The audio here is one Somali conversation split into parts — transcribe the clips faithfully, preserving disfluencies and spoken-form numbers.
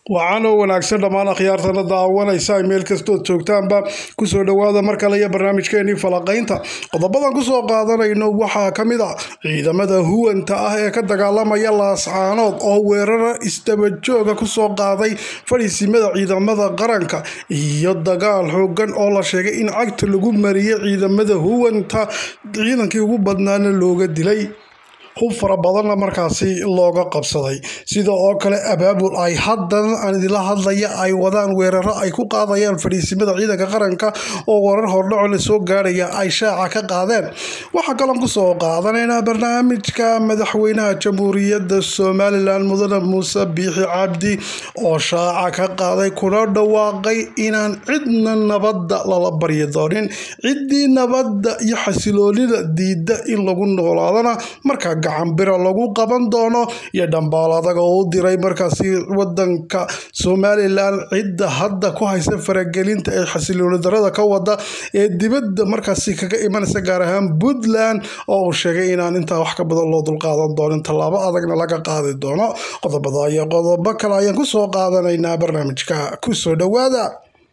waxaana wanaagsan dhammaan akhyaartana daawanaysa meel kastoo joogtaanba kusoo dhawaada mar kale iyo barnaamijkeennii falaqaynta qodobadan kusoo qaadanayno waxaa ka mid ah ciidamada huwanta ah ee ka dagaalamaya laascaanood oo weerara isdabajooga kusoo qaaday fadhiisimada ciidamada qaranka iyo dagaal xoogan oo la sheegay in cagta lagu mariyay ciidamada huwanta ciidankii ugu badnaana looga dilay hub fara badanna markaasi looga qabsaday sida oo kale abaabul ay haddana aan idila hadlaya ay wadaan weeraro ay ku qaadayaan fadhiisimada ciidanka qaranka oo warar hordhaco la soo gaaraya ay shaaca ka qaadeen waxaa kaloo kusoo qaadanaynaa barnaamijka madaxweynaha jamhuuriyadda somalilan mudane muuse biixi cabdi oo shaaca ka qaaday kuna dhawaaqay inaan cidna nabadda lala baryi doonin ciddii nabadda iyo xasiloonida diidda in lagu noolaadana markaa gacanbira lagu qaban doono iyo dhambaal adaga oo u diray markaasi wadanka Somaliland cidda hadda ku haysa faragelinta ee xasilooni darada ka wada ee dibadda markaasi kaga imanaysa gaar ahaan Puntland oo uu sheegay inaan intaa wax ka badan loo dul qaadan doonin tallaabo adagna laga qaadi doono qodobada iyo qodobo kale ayaan ku soo qaadanaynaa barnaamijka ku soo dhawaada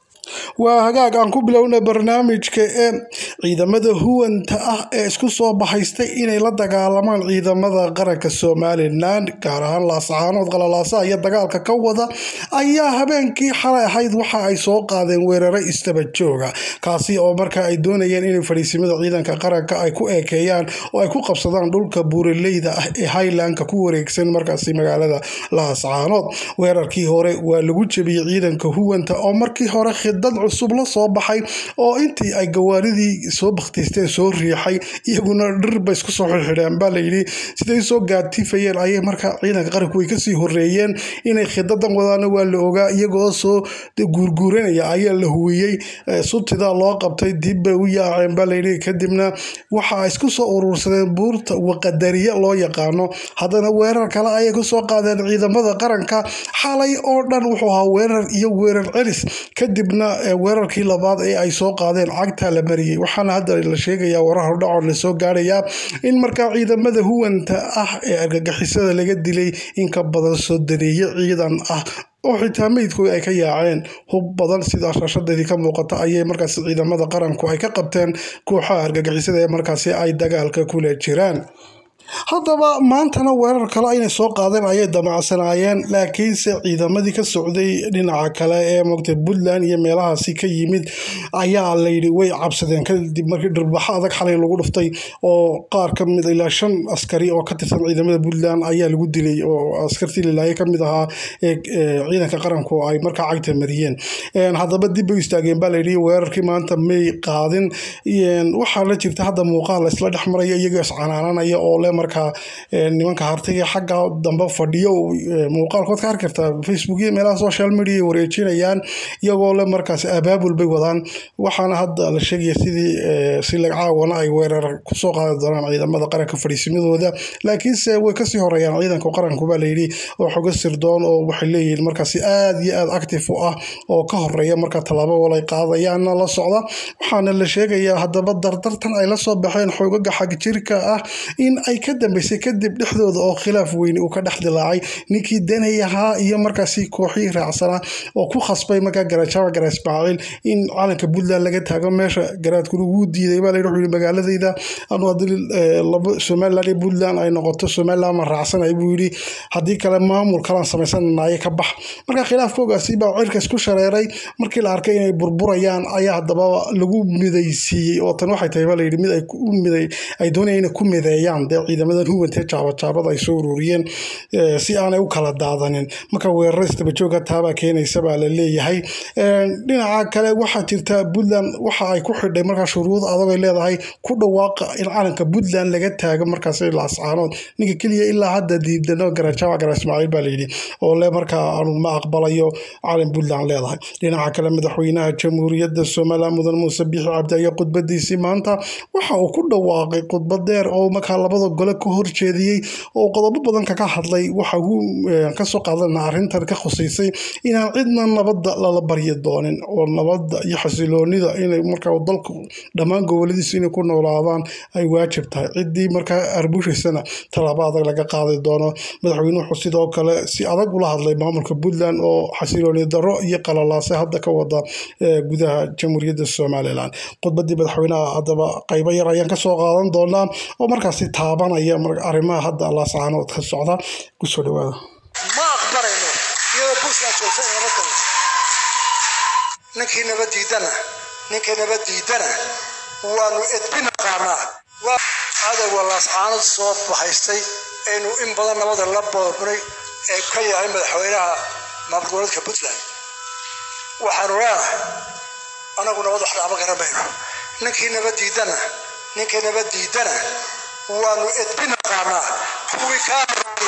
waa hagaag aan ku bilowna barnaamijka ee ciidamada huwanta ah ee isku soo baxaystay inay la dagaalamaan ciidamada qaranka Somaliland gaar ahaan laascaanood qalalaasa iyo dagaalka ka wada ayaa habeenkii xalay ahayd waxa ay soo qaadeen weeraro istabajooga kaasi oo marka ay doonayeen in fadhiisimada ciidanka qaranka ay ku eekeeyaan oo ay ku qabsadaan dhulka buuraleyda ah ee Highlandka ku wareegsan markaasi magaalada laascaanood weerarkii hore waa lagu jabiyay ciidanka huwanta oo markii hore dad cusub la soo baxay oo intii ay gawaaridii soo baqtiisteen soo riixay iyaguna dhirba isku soo xirxireen baa la yiri siday soo gaartifayeen ayay markaa ciidanka qaranku way kasii horeeyeen inay khidadan wadaana waa la ogaa iyagoo soo guurguuranaya ayaa la huwiyey subtida loo qabtay dib bay u yaaceen baa la yiri kadibna waxa ay isku soo urursadeen buurta waqadariya loo yaqaano haddana weerar kale ayay ku soo qaadeen ciidamada qaranka xalay oo dhan wuxuu ahaa weerar iyo weerar celis kadibna weerarkii labaad ee ay soo qaadeen cagta la mariyay waxaana hadda la sheegayaa warar hordhaco la soo gaaraya in markaa ciidamada huwanta ah ee argagixisada laga dilay in ka badan soo daneeye ciidan ah oo xitaa meydkooda ay ka yaaceen hub badan sida shaashadeedii ka muuqata ayay markaasi ciidamada qaranku ay ka qabteen kooxaha argagixisada ee markaasi ay dagaalka kula jiraan haddaba maantana weerar kale inay soo qaadeen ayay damacsanaayeen laakiinse ciidamadii ka socday dhinaca kale ee moogtay Puntland iyo meelahaasi ka yimid ayaa la yiri way cabsadeen kadib markii dhirbaxa adag xalay lagu dhuftay oo qaar ka mid ilaa shan askari oo ka tirsan ciidamada Puntland ayaa lagu dilay oo askartii ilaahay ka mid ahaa ee ciidanka qaranku ay markaa cagta mariyeen haddaba dib u istaageen baa la yiri weerarkii maanta may qaadin waxaa la jirta hadda muuqaal la isla dhexmaraya iyagoo iscanaananaya oo le markaa nimanka hartiga xagga dambe fadhiyo muuqaalkood ka arki kartaa Facebook iyo meelaha social media wareejinayaan iyagoo le markaas abaabul bay wadaan waxaana hadda la sheegaya sidii si laga caawana ay weerar ku soo qaadi doonaan ciidamada qaranka fadhiisimidooda laakiinse way kasii horeeyaan ciidanka qaranku baa la yiri oo xoga sirdoon oo waxay leeyihiin markaas aad iyo aad active u ah oo ka horeeya marka talaabo walay qaadayaan la socda waxaana la sheegayaa haddaba dardartan ay la soo baxeen xogaga xag jirka ah in ay ka dambeysay kadib dhexdooda oo khilaaf weyn uu ka dhex dilaacay ninkii danayaha iyo markaasi kooxii raacsana oo ku khasbay markaa garajawa garaa Ismaaciil in calanka Puntland laga taago meesha garaadku ugu diiday baa la yiri magaaladayda anu hadii laba Somaliland iyo Puntland ay noqoto Somaliland ma raacsan ay buu yiri hadii kale maamul kala sameysanaayay ka bax marka khilaafkoogaasi baa cirka isku shareeray markii la arkay inay burburayaan ayaa hadaba lagu midaysiiyay oo tan waxay tahay baa la yiri mid ay ku miday ay doonayeen ku mideeyaan ciidamada huwanta jaabada ay soo ururiyeen si aanay u kala daadanin marka weerar istabajooga taaba keenaysa baa la leeyahay dhinaca kale waxa jirta Puntland waxa ay ku xidhay marka shuruud adag ay leedahay ku dhawaaqa in calanka Puntland laga taago markaas laascaanood ninka kaliya ilaa hadda diidano garajawa garaa Ismaaciil baa la yiri oo le marka aanu ma aqbalayo calan Puntland leedahay dhinaca kale madaxweynaha jamhuuriyadda Somaliland mudane Muuse Biixi Cabdi ayaa khudbadiisii maanta waxa uu ku dhawaaqay khudbad dheer oo marka labada kale ka horjeediyey oo qodobo badan kaga hadlay waxa uu ka soo qaadanaa arrintan ka khuseysay inaan cidna nabadda lala baryi doonin oo nabadda iyo xasiloonida inay markaa dalku dhammaan goboladiisa inay ku noolaadaan ay waajib tahay ciddii markaa arbushaysana tallaabo adag laga qaadi doono madaxweynuhu sidoo kale si adag ula hadlay maamulka Puntland oo xasilooni darro iyo qalalaase hadda ka wada gudaha jamhuuriyadda Somaliland khudbadii madaxweynaha hadaba qaybo yar ayaan ka soo qaadan doonaa oo markaasi taabanaya arrimaha hadda Allah saanood ka socda ku soo dhawaada ma aqbarayno iyo Puntland joogta nabadda ninkii nabad diidana ninkii nabad diidana waanu edbin qaanaa waa adag walaas aanad soo bahaystay inuu in badan nabad la boobnay ee ka yahay madaxweynaha maamulka Puntland waxaan raahay anagu nabad wax dhaaba garanayno ninkii nabad diidana ninkii nabad diidana waanu edbin qaanaa kuwii ka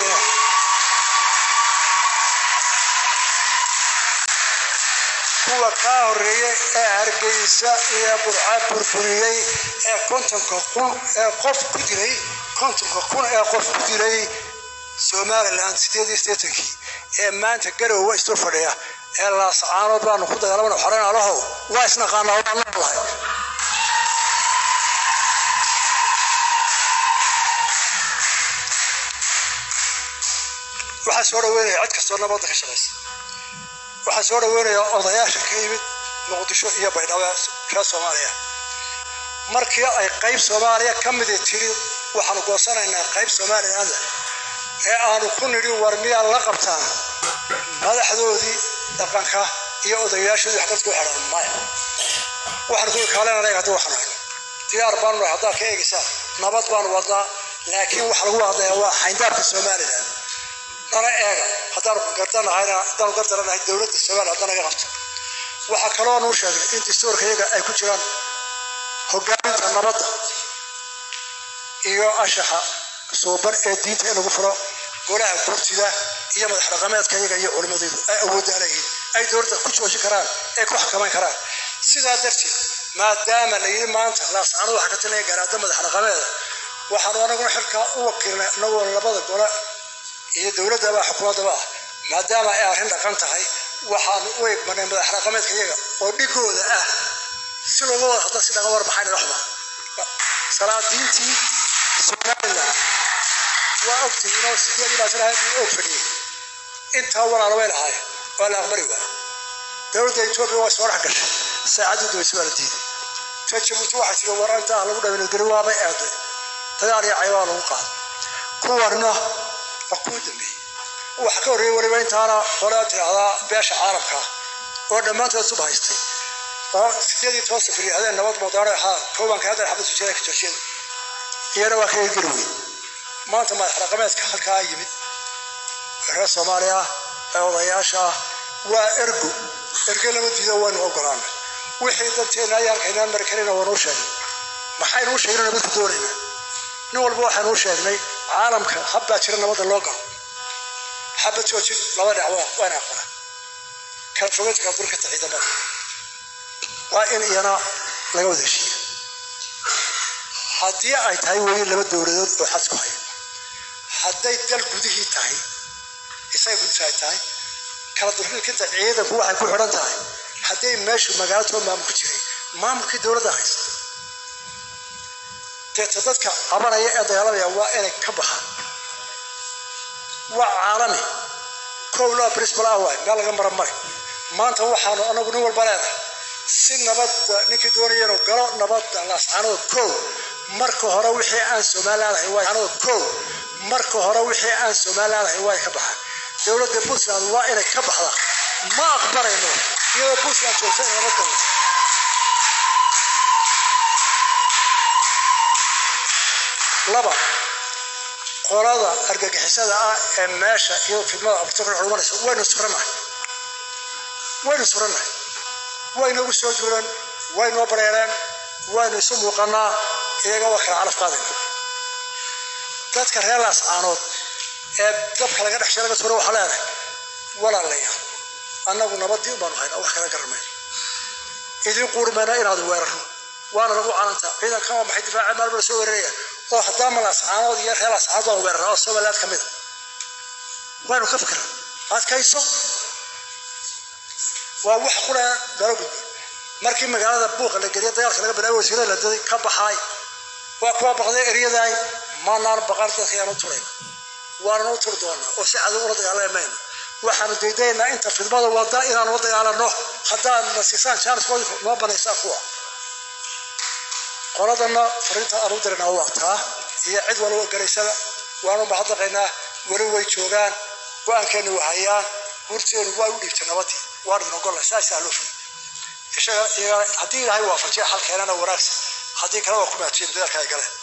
kuwa ka horeeyay ee Hargeysa iyo Burca burburiyay ee kontonka kun ee qof ku dilay kontonka kun ee qof ku dilay Somaliland sideed iyo siddeetan ee maanta Garowe isoo fadhiya ee la sacaanood baan ku dagaalamana xoreen alahow waa isna qaanaa oo aan lahayn waxa soo dhaweynaya cid kasta oo nabadda ka shaqeysa waxa soo dhaweynaya odayaasha ka yimid Muqdisho iyo Baydhabo ee Soomaaliya markii ay qayb Soomaaliya ka mid tiri waxaan goosanaynaa qayb Soomaaliland ee aanu ku niri war miyaa la qabtaan madaxdoodii dhaqanka iyo odayaashooda wax dadku xidhan maya waxaan ku kaaleenay hadda waxaan diyaar baan u hadda ka eegaysaa nabad baan wadaa laakiin wax lagu hadlayaa waa xayndaabka Soomaaliland dara eega hadda ku gardanahay hadda gardanahay dawladda Soomaaliya hadda naga qabto waxa kale oo noo sheegay in dastuurkayga ay ku jiraan hogaaminta nabadda iyo ashaxa soobar ee diinta in lagu furo golaha furtida iyo madax dhaqameedka iyaga iyo culimadoodu ay awood leeyihiin ay dowladda ku joojin karaan ee ku xakameyn karaan sidaa darteed maadaama la yiri maanta la saano waxa ka tanay garaada madax dhaqameed waxaan anaguna xilka u wakiilnay anagoo labada gole iyo dowladda baa xukuumadda baa maadaama ay arrin dhaqan tahay waxaan u eegmanay madax dhaqameedka iyaga oo dhigooda ah si looga wada hadla si dhaga war maxay dhaxba salaadiintii Somaliland waa ogtay inuu sidii la tirahay oo fadhiyay inta walaalo way lahaay wala aqbari waa dowladda Itoobiya waa soo rax gashay saacadu way soo raadiyay tajamutu waxa sida waranta lagu dhaweyn garwaabay aaday dagaal iyo caywaan lagu qaad kuwarna aquudmi waxa ka horeeyay waliba intaana qolaa tirada beesha caalamka oo dhamaantood soo bahaystay oo sidii toos fariiq hadeen nabad moodare ha kooban ka hadal xabad soo ka jooshin iyana waa ka garway maanta ma xaraqameedka halka yimid reer Soomaaliya ee odayaasha waa ergo ergo lama diido waan ogolaan wixii dadkeena ay arkayaan markayna waan u sheegay maxay u sheegay nabad ku doonayna nin walba waxaan u sheegnay caalamka habba jira nabad loo galo habba joojin laba dhacwa waan aqoon kan fogeedka burka ciidamada waa in iyana laga wada heshiiyo haddii ay tahay weyn laba dowladood oo xad ku hay hadday dal gudihii tahay isay gudsaay tahay kala durbilkinta ciidanku waxay ku xiran tahay hadday meeshu magaalada maamulku jiray maamulkii dowladda haysta dadka dadka abaraya ee dagaalamaya waa inay ka baxaan waa caalami kowla principal away meel laga maran maray maanta waxaanu anagu nin walba leedahay si nabad ninkii doonaya inuu galo nabadda la saano kow marka hore wixii aan Soomaaliland ahay waa anoo kow marka hore wixii aan Soomaaliland ahay waa ka baxay dowladda Puntland waa inay ka baxdaa ma aqbarayno iyo Puntland joogta nabadda laba qolada argagixisada ah ee meesha iyo fidmada abtaqal xulumanaysa waynu suranahay waynu suranahay waynu ugu soo duulan waynu bareeraan waynu isu muuqanaa iyaga waa kala calaf qaadayna dadka reer laas aanood ee dabka laga dhex shaqada soo waxa leedahay walaalayaal annagu nabadii baan hayn wax kala garanay idin qurmana inaad weerarno وانا لو علنتا إذا كان محيط دفاع مال بسوريا oo hadaa malaas caanood iyo reelas caanood weerar oo Soomaaliyeed kamid waanu ka fikra adkayso waa wax qura darab markii magaalada buuq la gariyo dagaalka laga bilaabo wasiirada la daday ka baxay waa kuwa baqday eriyaday maanaar baqarta khiyaano turay waana u tur doona oo si cad ugu dagaalameen waxaan diidaynaa inta fidmada wada inaan wada dagaalano hadaan nasiisaan chance kooda ma banaysa kuwa qoladana fariinta aanu dirnaa waqtaa iyo cid walba garaysada waanu mahadnaqaynaa wali way joogaan go'aankeenu waxayaan hurteenu waa u dhiibtay nabadii waan ogol asaasi loo fudud isha hadii ilaahay waafajiyo xalkeenana wanaagsan hadii kale waa ku maajin dadka ay galeen